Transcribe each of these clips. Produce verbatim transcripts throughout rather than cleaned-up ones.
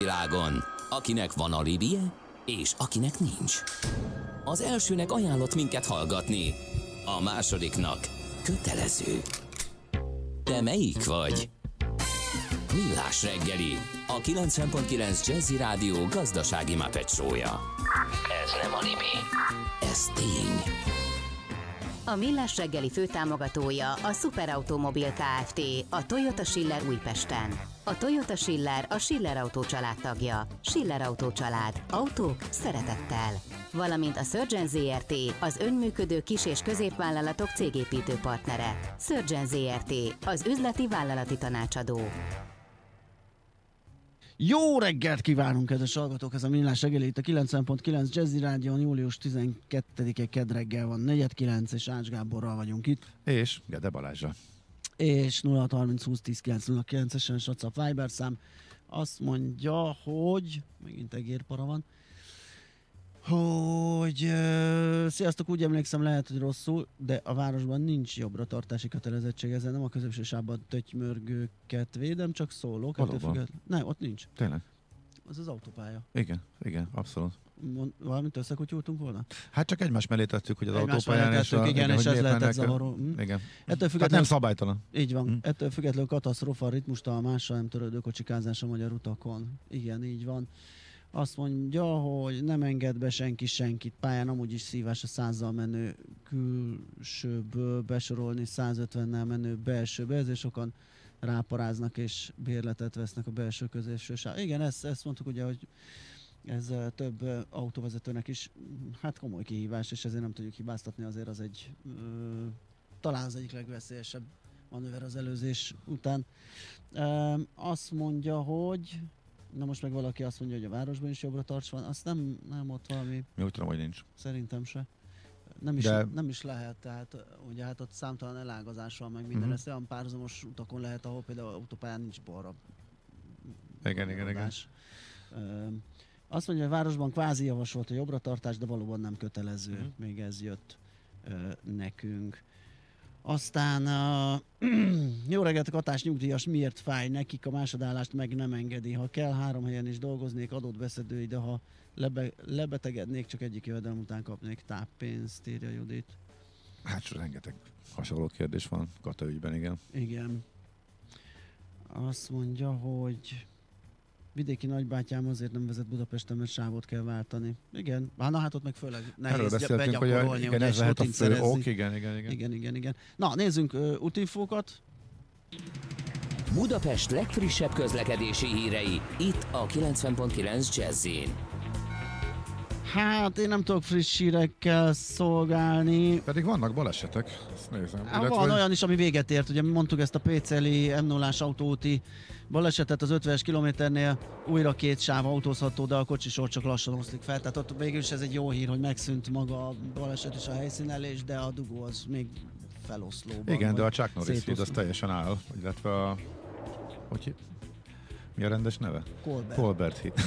világon, akinek van alibije, és akinek nincs. Az elsőnek ajánlott minket hallgatni, a másodiknak kötelező. Te melyik vagy? Millás reggeli, a kilencven pont kilenc Jazzy Rádió gazdasági Muppet show-ja. Ez nem anime, ez tény. A Millás reggeli főtámogatója a Superautomobil Kft. A Toyota Schiller Újpesten. A Toyota Schiller a Schiller Autó család tagja. Schiller Autó család. Autók szeretettel. Valamint a Surgeon Zrt. Az önműködő kis- és középvállalatok cégépítő partnere. Surgeon Zrt. Az üzleti vállalati tanácsadó. Jó reggelt kívánunk, kedves hallgatók! Ez a Millás reggeli itt a kilencven pont kilenc Jazzy Rádión, július tizenkettedike kedd reggel van, negyven kilenc, és Ács Gáborral vagyunk itt. És Gede Balázsra. És nulla hat harminc húsz tíz kilenc nulla kilenc-esen WhatsApp Viber szám. Azt mondja, hogy megint egérpara van, hogy uh, sziasztok, úgy emlékszem, lehet, hogy rosszul, de a városban nincs jobbra tartási kötelezettség, ezzel nem a középső sávban tötymörgőket védem, csak szólok. Valóban. Nem, ott nincs. Tényleg? Az az autópálya. Igen, igen, abszolút. Mond, valamint összekutyultunk volna? Hát csak egymás mellé tettük, hogy az egymás autópályán és tettük, a... igen, igen, és ez lehetett mennek, zavaró. Hm? Igen. Ettől Hát nem szabálytalan. Így van. Hm? Ettől függetlenül katasztrofa, ritmustalan, mással nem törődő kocsikázás a magyar utakon. Igen, így van. Azt mondja, hogy nem enged be senki senkit. Pályán amúgy is szívás a százzal menő külsőből besorolni százötvennel menő belsőbe, ezért sokan ráparáznak és bérletet vesznek a belső középső sáv. Igen, ezt, ezt mondtuk ugye, hogy ez több autóvezetőnek is hát komoly kihívás, és ezért nem tudjuk hibáztatni, azért az egy ö, talán az egyik legveszélyesebb manőver az előzés után. Ö, azt mondja, hogy na most meg valaki azt mondja, hogy a városban is jobbra tarts van, azt nem, nem ott valami... Mi úgy tudom, hogy nincs. Szerintem se. Nem is, De... nem is lehet, tehát ugye hát ott számtalan elágazás van, meg minden, uh-huh. Lesz olyan párhuzamos utakon lehet, ahol például autópályán nincs balra. Igen, igen, igen. Azt mondja, hogy a városban kvázi javasolt a jobbra tartás, de valóban nem kötelező. Uh-huh. Még ez jött uh, nekünk. Aztán uh, jó reggelt, a Katás nyugdíjas miért fáj nekik, a másodállást meg nem engedi. Ha kell, három helyen is dolgoznék, adott beszedői, de ha lebe, lebetegednék, csak egyik jövedelem után kapnék táppénzt, írja Judit. Hát rengeteg hasonló kérdés van Kata ügyben, igen. Igen. Azt mondja, hogy vidéki nagybátyám azért nem vezet Budapesten, mert sávot kell váltani. Igen, na hát ott meg főleg nehéz begyakorolni, igen, ez lehet a fő ok, igen, igen, igen. Igen, igen, igen. Na, nézzünk uh, útinfókat. Budapest legfrissebb közlekedési hírei, itt a kilencven pont kilenc Jazzyn. Hát én nem tudok friss hírekkel szolgálni. Pedig vannak balesetek, ezt nézem. Hát, illetve... Van olyan is, ami véget ért, ugye mondtuk ezt a pé cé el i em nullás autóúti balesetet az ötvenes kilométernél, újra két sáv autózható, de a kocsisor csak lassan oszlik fel, tehát ott végül is ez egy jó hír, hogy megszűnt maga a baleset és a helyszínelés, de a dugó az még feloszlóban. Igen, de a Chuck Norris híd az teljesen áll, illetve a... Hogy mi a rendes neve? Colbert. Colbert híd.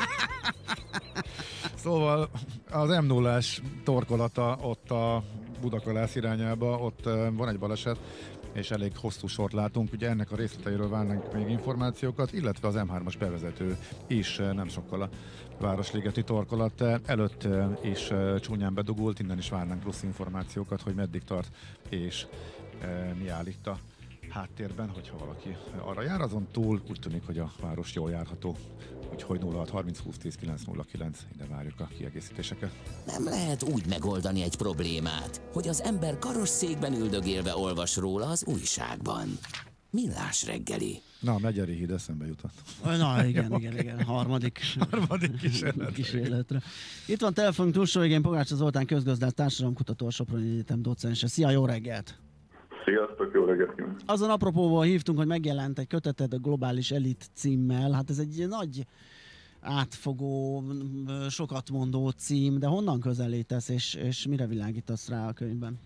Szóval az em nullás torkolata ott a Budakalász irányába, ott van egy baleset, és elég hosszú sort látunk. Ugye ennek a részleteiről várnánk még információkat, illetve az em hármas bevezető is nem sokkal a Városligeti torkolat előtt is csúnyán bedugult, innen is várnánk plusz információkat, hogy meddig tart, és mi áll itt a háttérben, hogyha valaki arra jár, azon túl úgy tűnik, hogy a város jól járható. Úgyhogy nulla hat harminc húsz tíz kilenc nulla kilenc, ide várjuk a kiegészítéseket. Nem lehet úgy megoldani egy problémát, hogy az ember karosszékben üldögélve olvas róla az újságban. Millás reggeli. Na, a Megyeri híd eszembe jutott. Na, igen, igen, igen. Harmadik, Harmadik kísérletre. kísérletre. Itt van telefonunk túlsó végén Pogácsa Zoltán közgazdász, társadalomkutató, a Soproni Egyetem docense. Szia, jó reggelt! Sziasztok, jó reggelt! Azon apropóból hívtunk, hogy megjelent egy köteted a Globális Elit címmel. Hát ez egy nagy átfogó, sokat mondó cím, de honnan közelítesz, és, és mire világítasz rá a könyvben?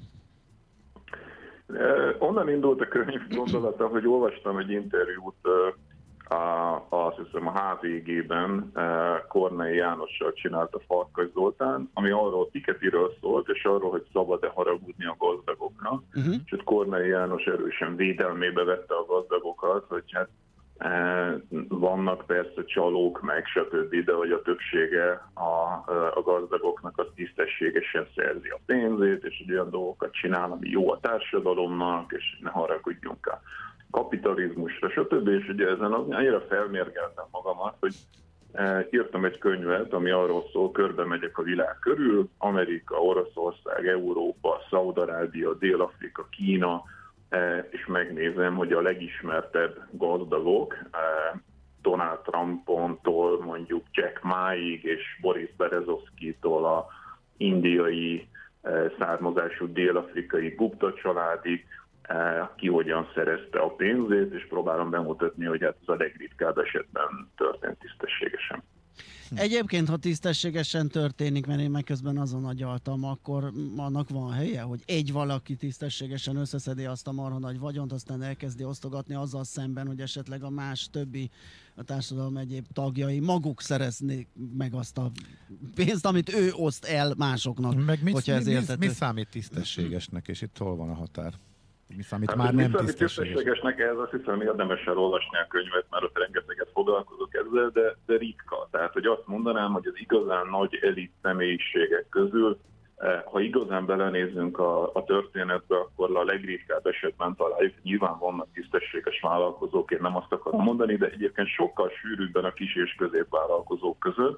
Eh, onnan indult a könyv gondolata, hogy olvastam egy interjút eh, a, azt hiszem a há vé gében eh, Kornei Jánossal csinált a Farkas Zoltán, ami arról Pikettyről szólt, és arról, hogy szabad-e haragudni a gazdagoknak. Uh-huh. És ott Kornei János erősen védelmébe vette a gazdagokat, hogy hát Vannak persze csalók, meg stb., de hogy a többsége a, a gazdagoknak az tisztességesen szerzi a pénzét, és olyan dolgokat csinál, ami jó a társadalomnak, és ne haragudjunk a kapitalizmusra, stb. És ugye ezen annyira felmérgeltem magamat, hogy írtam egy könyvet, ami arról szól, körbe megyek a világ körül, Amerika, Oroszország, Európa, Szaúd-Arábia, Dél-Afrika, Kína, és megnézem, hogy a legismertebb gazdagok, Donald Trumpontól mondjuk Jack Ma-ig és Boris Berezovszkitól a indiai származású dél-afrikai Gupta családig, ki hogyan szerezte a pénzét, és próbálom bemutatni, hogy hát ez a legritkább esetben történt tisztességesen. Egyébként, ha tisztességesen történik, mert én meg közben azon agyaltam, akkor annak van helye, hogy egy valaki tisztességesen összeszedi azt a marha nagy vagyont, aztán elkezdi osztogatni azzal szemben, hogy esetleg a más többi a társadalom egyéb tagjai maguk szereznék meg azt a pénzt, amit ő oszt el másoknak. Meg mit, hogyha ez mi, mi, érthető. mi számít tisztességesnek, és itt hol van a határ? Mi számít hát, már mi nem számít tisztességes? tisztességesnek, ez azt hiszem érdemes elolvasni a könyvet, mert ott rengeteget foglalkozok ezzel, de, de ritka. Tehát, hogy azt mondanám, hogy az igazán nagy elit személyiségek közül, ha igazán belenézzünk a, a történetbe, akkor a legritkább esetben találjuk. Nyilván vannak tisztességes vállalkozók, én nem azt akarom mondani, de egyébként sokkal sűrűbben a kis és középvállalkozók között.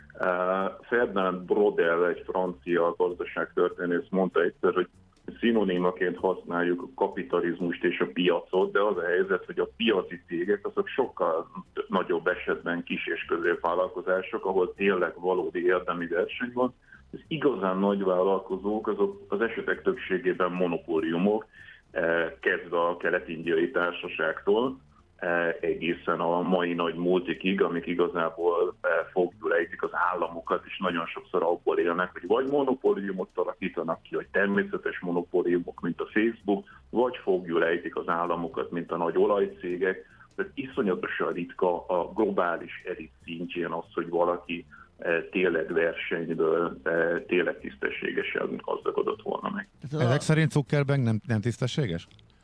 Ferdinand Brodel, egy francia gazdaságtörténész mondta egyszer, hogy szinonimaként használjuk a kapitalizmust és a piacot, de az a helyzet, hogy a piaci cégek azok sokkal nagyobb esetben kis és középvállalkozások, ahol tényleg valódi érdemi verseny van. Az igazán nagy vállalkozók azok az esetek többségében monopóliumok, kezdve a kelet-indiai társaságtól egészen a mai nagy multikig, amik igazából fogjuk ejtik az államokat, és nagyon sokszor abból élnek, hogy vagy monopóliumot alakítanak ki, vagy természetes monopóliumok, mint a Facebook, vagy fogjuk ejtik az államokat, mint a nagy olajcégek. Tehát iszonyatosan ritka a globális elit szintjén az, hogy valaki tényleg versenyből, tényleg tisztességesen gazdagodott volna meg. Ezek szerint Zuckerberg nem, nem tisztességes?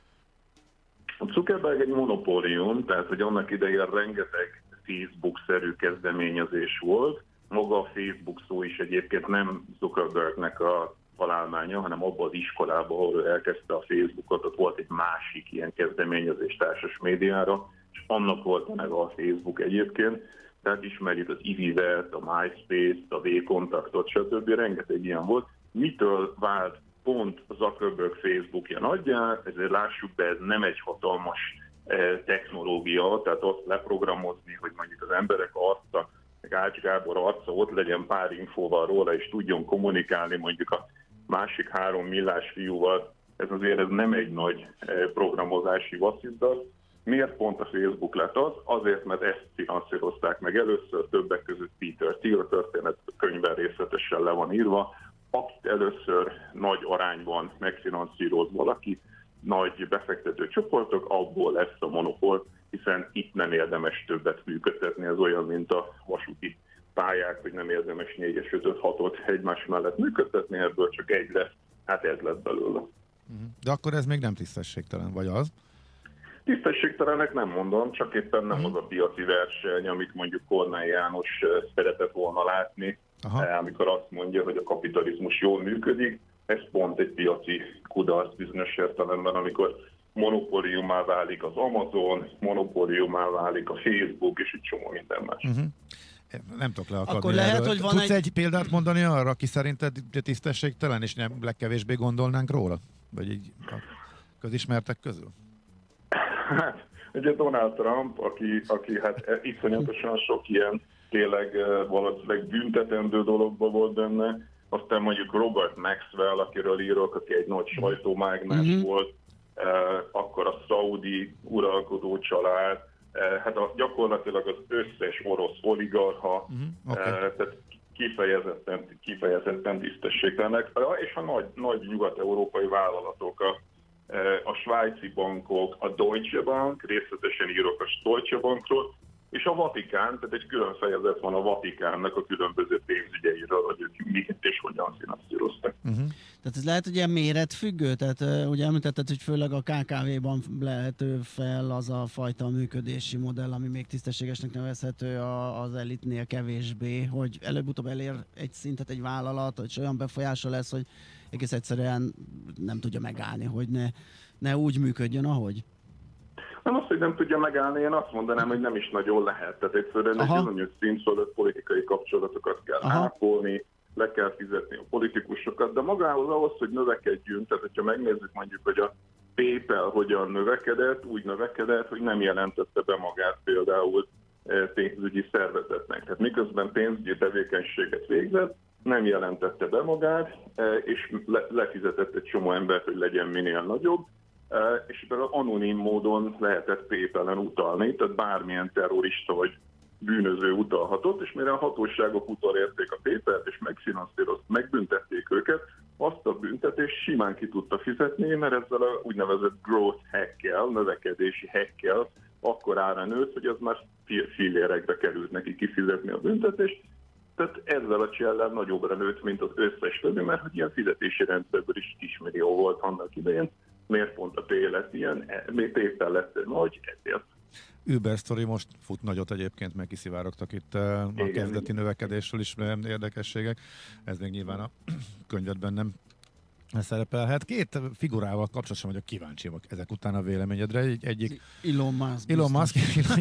A Zuckerberg egy monopólium, tehát hogy annak idején rengeteg Facebook-szerű kezdeményezés volt. Maga a Facebook szó is egyébként nem Zuckerbergnek a találmánya, hanem abban az iskolában, ahol ő elkezdte a Facebookot, ott volt egy másik ilyen kezdeményezés társas médiára, és annak volt a neve a Facebook egyébként. Tehát ismerjük az Ivivet, a MySpace-t, a V-kontaktot, stb. Rengeteg ilyen volt. Mitől vált pont Zuckerberg Facebookja nagyjá, ezért lássuk be, ez nem egy hatalmas technológia, tehát azt leprogramozni, hogy mondjuk az emberek arca, meg Ács Gábor arca ott legyen pár infóval róla, és tudjon kommunikálni mondjuk a másik három millás fiúval, ez azért ez nem egy nagy programozási vasszizdat. Miért pont a Facebook lett az? Azért, mert ezt finanszírozták meg először, többek között Peter Thiel történet könyvben részletesen le van írva, akit először nagy arányban megfinanszíroz valaki, nagy befektető csoportok, abból lesz a monopól, hiszen itt nem érdemes többet működtetni, ez olyan, mint a vasúti pályák, hogy nem érdemes négyes, ötöt, hatot egymás mellett működtetni, ebből csak egy lesz, hát ez lett belőle. De akkor ez még nem tisztességtelen, vagy az? Tisztességtelenek nem mondom, csak éppen nem az a piaci verseny, amit mondjuk Kornály János szeretett volna látni, Aha. amikor azt mondja, hogy a kapitalizmus jól működik. Ez pont egy piaci kudarc bizonyos értelemben, amikor monopóliummá válik az Amazon, monopóliummá válik a Facebook, és egy csomó minden más. Uh-huh. Nem tudok leakadni Akkor lehet, erről. hogy van Tudsz egy... egy példát mondani arra, aki szerinted tisztességtelen, és nem legkevésbé gondolnánk róla? Vagy így a közismertek közül? Hát, ugye Donald Trump, aki, aki hát iszonyatosan sok ilyen tényleg valószínűleg büntetendő dologban volt benne, aztán mondjuk Robert Maxwell, akiről írok, aki egy nagy sajtómágnás mm-hmm. volt, eh, akkor a szaudi uralkodó család, eh, hát a, gyakorlatilag az összes orosz oligarcha, mm-hmm. okay. eh, tehát kifejezetten, kifejezetten tisztességtelenek, és a nagy, nagy nyugat-európai vállalatok, a, eh, a svájci bankok, a Deutsche Bank, részletesen írok a Deutsche Bankról, és a Vatikán, tehát egy külön fejezet van a Vatikánnak a különböző pénzügyeiről, hogy ők miket és hogyan finanszíroztak. Uh-huh. Tehát ez lehet ugye méretfüggő? Tehát uh, ugye említetted, hogy főleg a ká ká vé-ban lehető fel az a fajta működési modell, ami még tisztességesnek nevezhető, a, az elitnél kevésbé, hogy előbb-utóbb elér egy szintet egy vállalat, hogy olyan befolyása lesz, hogy egész egyszerűen nem tudja megállni, hogy ne, ne úgy működjön, ahogy. Nem azt, hogy nem tudja megállni, én azt mondanám, hogy nem is nagyon lehet. Tehát egyszerűen egy bizonyos szint fölött politikai kapcsolatokat kell ápolni, le kell fizetni a politikusokat, de magához ahhoz, hogy növekedjünk, tehát hogyha megnézzük mondjuk, hogy a PayPal hogyan növekedett, úgy növekedett, hogy nem jelentette be magát például pénzügyi szervezetnek. Tehát miközben pénzügyi tevékenységet végzett, nem jelentette be magát, és le, lefizetett egy csomó embert, hogy legyen minél nagyobb, és például anonim módon lehetett PayPal-en utalni, tehát bármilyen terrorista vagy bűnöző utalhatott, és mire a hatóságok utolérték a PayPal-t, és megfinanszírozták, megbüntették őket, azt a büntetést simán ki tudta fizetni, mert ezzel a úgynevezett growth hackkel, növekedési hackkel akkor ára nőtt, hogy az már fillérekbe került neki kifizetni a büntetést, tehát ezzel a csellel nagyobbra nőtt, mint az összes többi, mert hogy ilyen fizetési rendszerből is kismillió volt annak idején, miért pont a P lett ilyen, miért éppen lett nagy, ezért. Uber Story most fut nagyot egyébként, meg kiszivárogtak itt a igen, kezdeti igen. növekedésről is érdekességek. Ez még nyilván a könyvedben nem szerepelhet. Két figurával kapcsolatosan vagyok kíváncsi ezek után a véleményedre. Egy, egyik Elon Musk. Elon Musk,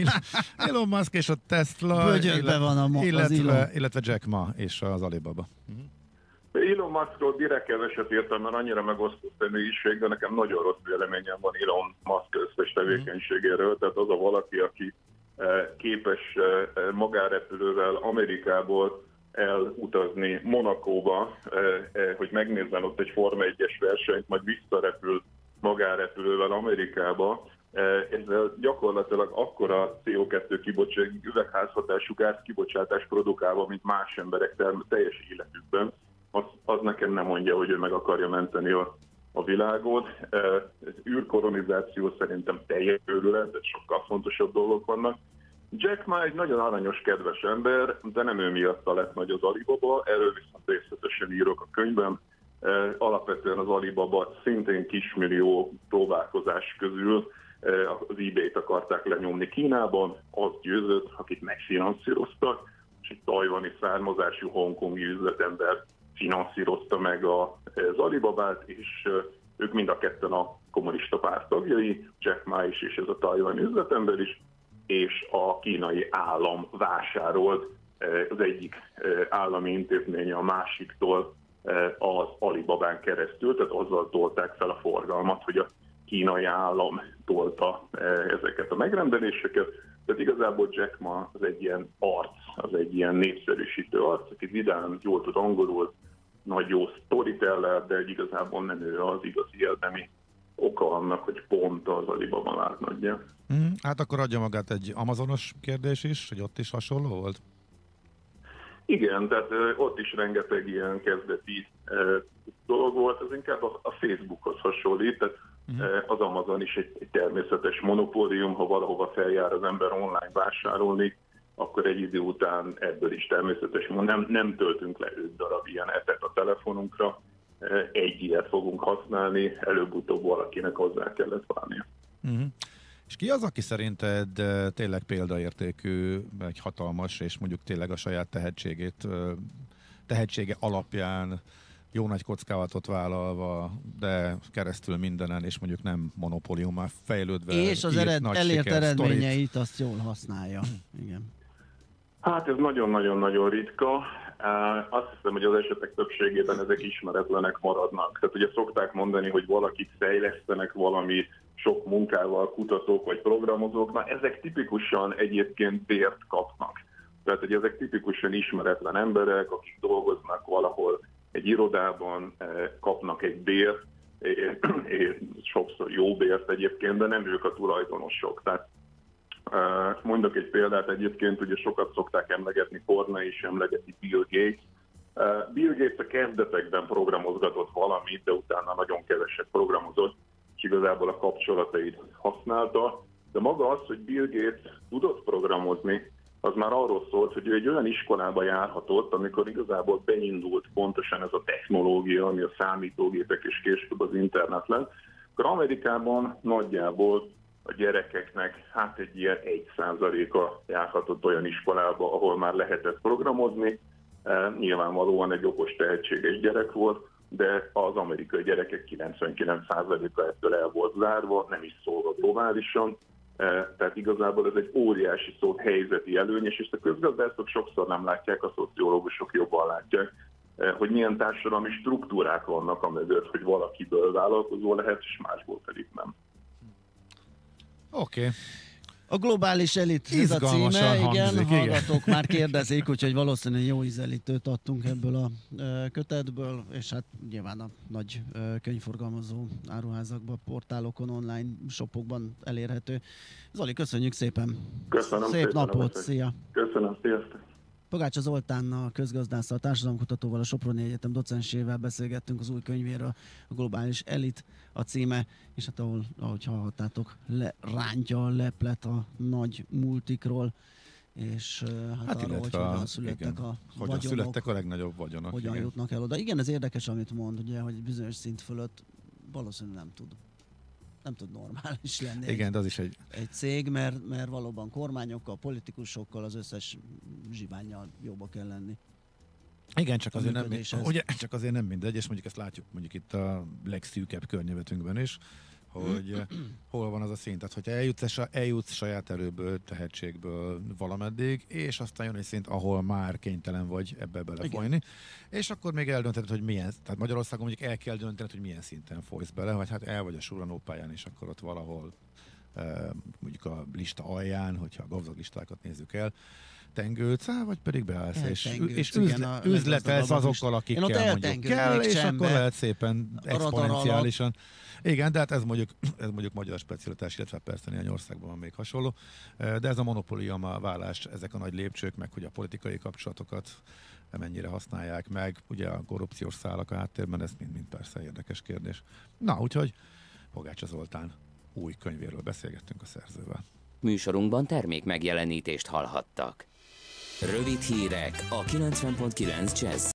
Elon Musk és a Tesla, illetve, van a mo- illetve, illetve Jack Ma és az Alibaba. Uh-huh. Elon Muskról direkt keveset írtam, mert annyira megosztott személyiség, de nekem nagyon rossz véleményem van Elon Musk összes tevékenységéről. Tehát az a valaki, aki képes magánrepülővel Amerikából elutazni Monakóba, hogy megnézzen ott egy Forma egyes versenyt, majd visszarepül magánrepülővel Amerikába. Ezzel gyakorlatilag akkora cé o kettő kibocsátás, üvegházhatású gáz kibocsátás produkálva, mint más emberek teljes életükben. Az, az nekem nem mondja, hogy ő meg akarja menteni a, a világot. Az űrkolonizáció szerintem teljes őrület, de sokkal fontosabb dolgok vannak. Jack Ma egy nagyon aranyos, kedves ember, de nem ő miatta lett nagy az Alibaba, erről viszont részletesen írok a könyvben. Alapvetően az Alibaba szintén kismillió próbálkozás közül az eBay-t akarták lenyomni Kínában, az győzött, akit megfinanszíroztak, és egy tajvani származású hongkongi üzletember finanszírozta meg az Alibabát, és ők mind a ketten a kommunista párt tagjai, Jack Ma is és ez a tajvani üzletember is, és a kínai állam vásárolt az egyik állami intézménye a másiktól az Alibabán keresztül, tehát azzal tolták fel a forgalmat, hogy a kínai állam tolta ezeket a megrendeléseket. Tehát igazából Jack Ma az egy ilyen arc, az egy ilyen népszerűsítő arc, aki vidám, jól tud angolul, nagy jó storyteller, de igazából nem ő az igazi érdemi oka annak, hogy pont az Alibaba vált nagyja. Mm, hát akkor adja magát egy amazonos kérdés is, hogy ott is hasonló volt? Igen, tehát ott is rengeteg ilyen kezdeti dolog volt, az inkább a Facebookhoz hasonlít, tehát uh-huh. az Amazon is egy, egy természetes monopólium, ha valahova feljár az ember online vásárolni, akkor egy idő után ebből is természetes, nem, nem töltünk le öt darab ilyen appet a telefonunkra, egy ilyet fogunk használni, előbb-utóbb valakinek hozzá kellett válnia. Uh-huh. És ki az, aki szerinted tényleg példaértékű, egy hatalmas, és mondjuk tényleg a saját tehetségét, tehetsége alapján jó nagy kockázatot vállalva, de keresztül mindenen, és mondjuk nem monopóliummá fejlődve. És az ered, elért eredményeit sztorit. Azt jól használja. Igen. Hát ez nagyon-nagyon-nagyon ritka. Azt hiszem, hogy az esetek többségében ezek ismeretlenek maradnak. Tehát ugye szokták mondani, hogy valakit fejlesztenek valami sok munkával kutatók vagy programozók, na ezek tipikusan egyébként bért kapnak. Tehát hogy ezek tipikusan ismeretlen emberek, akik dolgoznak valahol egy irodában, kapnak egy bért, sokszor jó bért egyébként, de nem ők a tulajdonosok. Tehát mondok egy példát egyébként, ugye sokat szokták emlegetni, Korna is emlegeti Bill Gates. Bill Gates a kezdetekben programozgatott valamit, de utána nagyon keveset programozott, és igazából a kapcsolatait használta. De maga az, hogy Bill Gates tudott programozni, az már arról szólt, hogy ő egy olyan iskolába járhatott, amikor igazából beindult pontosan ez a technológia, ami a számítógépek és később az internet lett, akkor Amerikában nagyjából a gyerekeknek hát egy ilyen egy százaléka járhatott olyan iskolába, ahol már lehetett programozni. Nyilvánvalóan egy okos, tehetséges gyerek volt, de az amerikai gyerekek kilencvenkilenc százaléka ettől el volt zárva, nem is szólva globálisan. Tehát igazából ez egy óriási szó helyzeti előny, és ezt a közgazdászok sokszor nem látják, a szociológusok jobban látják, hogy milyen társadalmi struktúrák vannak a mögött, hogy valakiből vállalkozó lehet, és másból pedig nem. Oké. Okay. A globális elit, ez a címe, igen, hangzik, hallgatók igen. Már kérdezik, úgyhogy valószínűleg jó ízelítőt adtunk ebből a ö, kötetből, és hát nyilván a nagy ö, könyvforgalmazó áruházakban, portálokon, online shopokban elérhető. Zoli, köszönjük szépen! Köszönöm Szép szépen napot, szia! Köszönöm, sziasztok! Pogácsa Zoltánnal, közgazdásszal, társadalomkutatóval, a Soproni Egyetem docensével beszélgettünk az új könyvéről, a globális elit a címe, és hát ahol, ahogy hallhattátok, lerántja a leplet a nagy multikról, és hát, hát arra, hogy hogyan születtek igen, a hogyan vagyonok, születtek a legnagyobb vagyonok. Hogyan igen. jutnak el oda. Igen, ez érdekes, amit mond, ugye, hogy bizonyos szint fölött valószínűleg nem tud. nem tud normális lenni. Igen, egy, de az is egy... egy cég, mert, mert valóban kormányokkal, politikusokkal, az összes zsivánnyal jóba kell lenni. Igen, csak azért, nem, ugye, csak azért nem mindegy, és mondjuk ezt látjuk mondjuk itt a legszűkebb környezetünkben is, hogy hol van az a szint. Tehát, hogyha eljutsz, eljutsz saját erőből, tehetségből valameddig, és aztán jön egy szint, ahol már kénytelen vagy ebbe belefolyni, és akkor még eldöntheted, hogy milyen, tehát Magyarországon mondjuk el kell döntened, hogy milyen szinten folysz bele, vagy hát el vagy a suranópályán, és akkor ott valahol mondjuk a lista alján, hogyha a gazdag listákat nézzük el, tengődsz, vagy pedig beállsz, el, és, és üzle, üzletelsz azokkal, akikkel mondjuk kell, és akkor lehet szépen exponenciálisan. Igen, de hát ez mondjuk, ez mondjuk magyar specialitás, illetve persze néhány országban van még hasonló, de ez a monopólium vállás, ezek a nagy lépcsők, meg hogy a politikai kapcsolatokat mennyire használják meg, ugye a korrupciós szálak a háttérben, ez mind-mind persze érdekes kérdés. Na, úgyhogy Pogácsa Zoltán új könyvéről beszélgettünk a szerzővel. Műsorunkban termék megjelenítést hallhattak. Rövid hírek a kilencven pont kilenc Jazz